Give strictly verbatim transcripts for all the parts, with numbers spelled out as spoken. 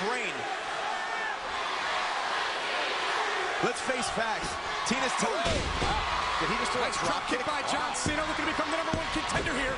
reign. Let's face facts. Tina's toe. Wow. Did he just throw nice a drop kick by John Cena, looking to become the number one contender here.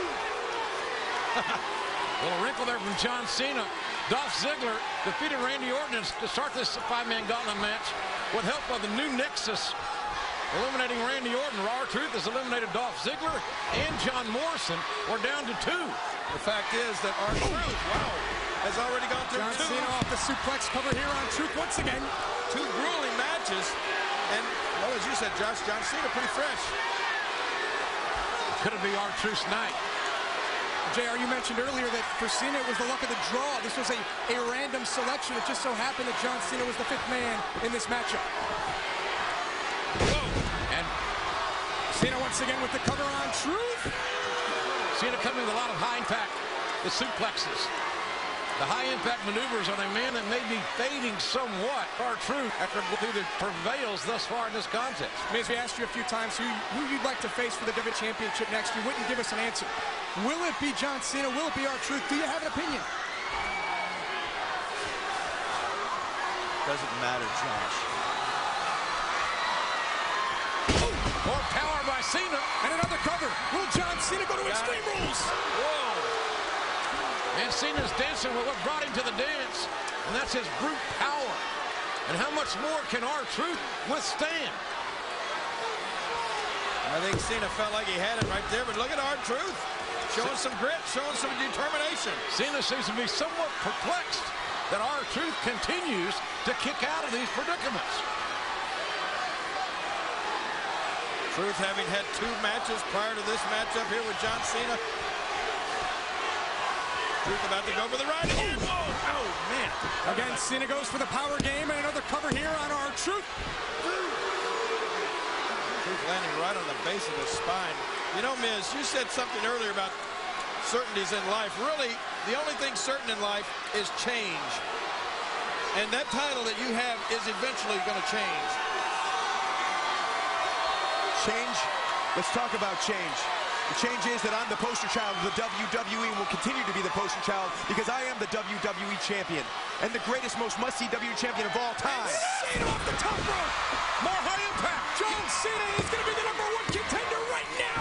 Little wrinkle there from John Cena. Dolph Ziggler defeated Randy Orton to start this five-man gauntlet match with help of the new Nexus, eliminating Randy Orton. R-Truth has eliminated Dolph Ziggler and John Morrison. We're down to two. The fact is that R-Truth, wow, has already gone through John two. Cena off the suplex cover here on Truth once again. Two grueling matches. And, well, as you said, Josh, John Cena pretty fresh. Could it be R-Truth's night? J R, you mentioned earlier that for Cena it was the luck of the draw. This was a, a random selection. It just so happened that John Cena was the fifth man in this matchup. Whoa. And Cena once again with the cover on Truth. Cena coming with a lot of high impact, the suplexes. The high-impact maneuvers on a man that may be fading somewhat. R-Truth, after through the prevails thus far in this contest. Miz, we asked you a few times who, who you'd like to face for the W W E Championship next. You wouldn't give us an answer. Will it be John Cena? Will it be R-Truth? Do you have an opinion? Doesn't matter, Josh. More power by Cena. And another cover. Will John Cena go to Got Extreme it. Rules? Whoa. And Cena's dancing with what brought him to the dance, and that's his brute power. And how much more can R-Truth withstand? I think Cena felt like he had it right there, but look at R-Truth. Showing some grit, showing some determination. Cena seems to be somewhat perplexed that R-Truth continues to kick out of these predicaments. Truth having had two matches prior to this matchup here with John Cena. Truth about to go for the right again. Whoa, oh, man. Again, Cena goes for the power game, and another cover here on R-Truth. Truth landing right on the base of his spine. You know, Miz, you said something earlier about certainties in life. Really, the only thing certain in life is change. And that title that you have is eventually going to change. Change? Let's talk about change. The change is that I'm the poster child of the W W E and will continue to be the poster child because I am the W W E champion and the greatest, most must-see W W E champion of all time. Cena off the top rope. More high impact. John Cena is going to be the number one contender right now.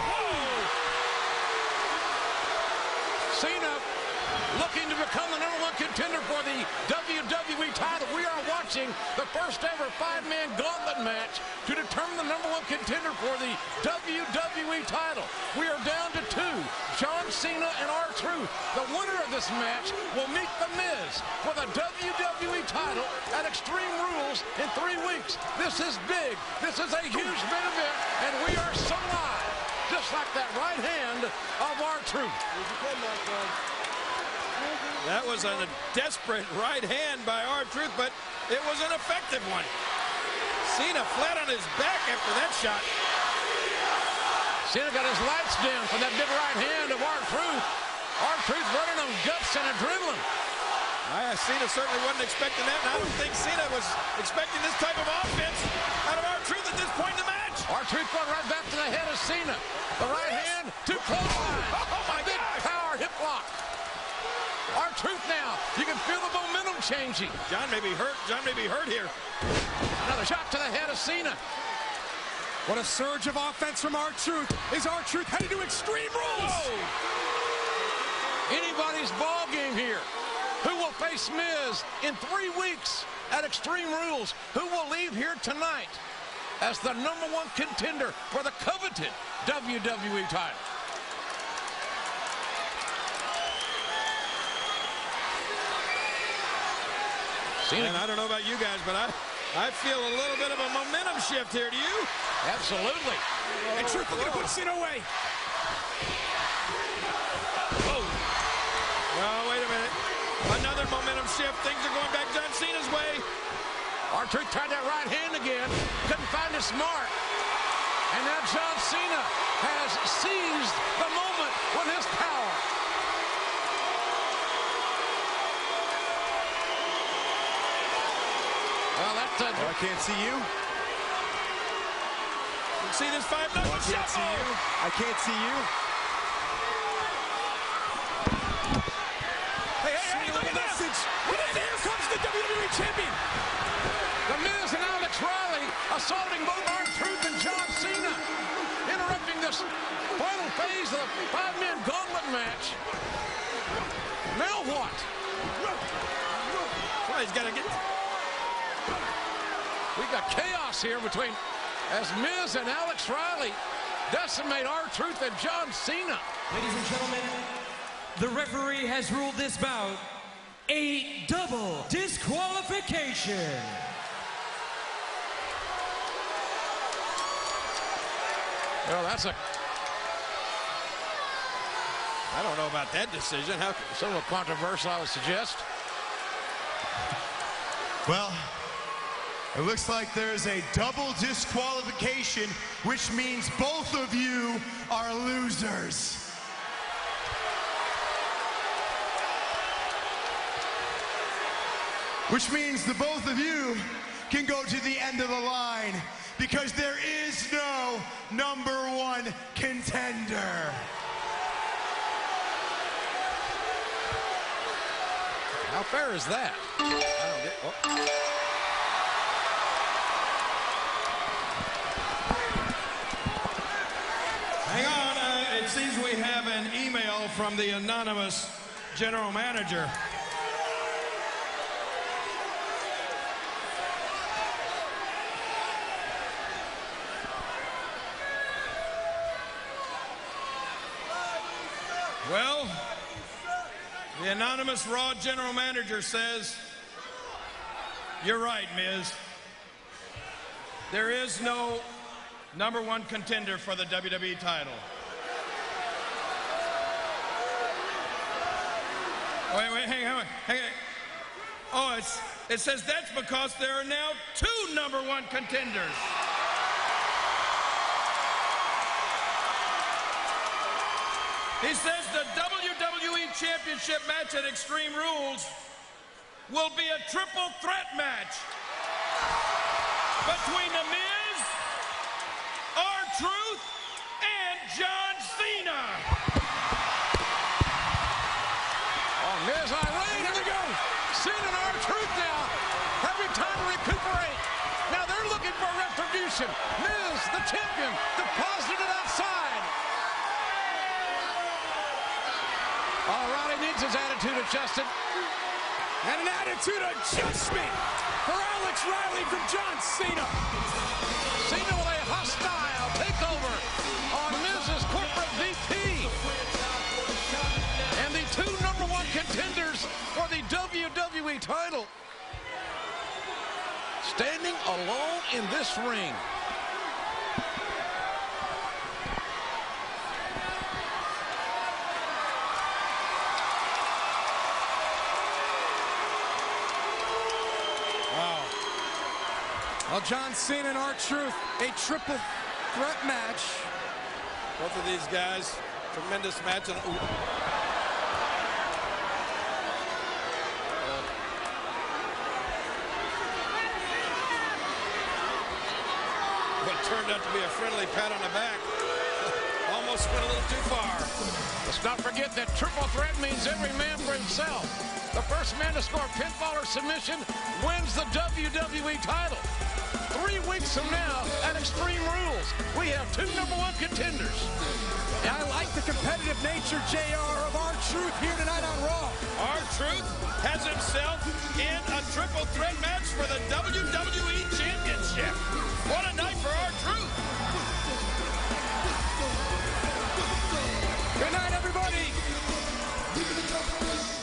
Cena looking to become the number one contender for the W W E title. We are watching the first ever five-man gauntlet match to determine the number one contender for the W W E title. We are down to two, John Cena and R-Truth. The winner of this match will meet The Miz for the W W E title at Extreme Rules in three weeks. This is big. This is a huge main event, and we are so live, just like that right hand of R-Truth. That was a desperate right hand by R-Truth, but it was an effective one. Cena flat on his back after that shot. Cena got his lights down from that big right hand of R-Truth. R-Truth running on guts and adrenaline. I, Cena certainly wasn't expecting that, and I don't think Cena was expecting this type of offense out of R-Truth at this point in the match. R-Truth going right back to the head of Cena. The right hand, too close line. Oh, my big God. power hip lock. R-Truth now, you can feel the momentum changing. John may be hurt. John may be hurt here. Another shot to the head of Cena. What a surge of offense from R-Truth. Is R-Truth headed to Extreme Rules? Whoa. Anybody's ball game here. Who will face Miz in three weeks at Extreme Rules? Who will leave here tonight as the number one contender for the coveted W W E title? And I don't know about you guys, but I, I feel a little bit of a momentum shift here. Do you? Absolutely. And Truth looking to put Cena away. Oh. Oh, wait a minute. Another momentum shift. Things are going back John Cena's way. R-Truth tried that right hand again. Couldn't find his mark. And now John Cena has seized the moment with his power. Well, that's a... Oh, I can't see you. You see this five number Oh, I can't see you. I can't see you. Hey, hey, hey, look at this. What is this? what? Well, he's got to get... We got chaos here between as Miz and Alex Riley decimate R-Truth and John Cena. Ladies and gentlemen, the referee has ruled this bout a double disqualification. Well, that's a... I don't know about that decision. How somewhat controversial, I would suggest. Well, it looks like there's a double disqualification, which means both of you are losers. Which means the both of you can go to the end of the line because there is no number one contender. How fair is that? I don't get, oh. Hang on, uh, it seems we have an email from the anonymous general manager. Well, the anonymous Raw general manager says, you're right, Miz. There is no number one contender for the W W E title. Wait, wait, hang on, hang on. Oh, it's, it says that's because there are now two number one contenders. He says the W W E Championship match at Extreme Rules will be a triple threat match between The Miz, R-Truth, and John Cena. Oh, Miz irate. Here we go. Cena and R-Truth now having time to recuperate. Now they're looking for retribution. Miz, the champion, deposited outside. Oh, Riley needs his attitude adjusted. And an attitude adjustment for Alex Riley from John Cena. Cena with a hostile takeover on Miz's corporate V P. And the two number one contenders for the W W E title standing alone in this ring. Well, John Cena and R-Truth, a triple threat match. Both of these guys, tremendous match. And, what turned out to be a friendly pat on the back. Almost went a little too far. Let's not forget that triple threat means every man for himself. The first man to score pinfall or submission wins the W W E title. Three weeks from now at Extreme Rules, we have two number one contenders. And I like the competitive nature, J R, of R-Truth here tonight on Raw. R-Truth has himself in a triple threat match for the W W E Championship. What a night for R-Truth. Good night, everybody.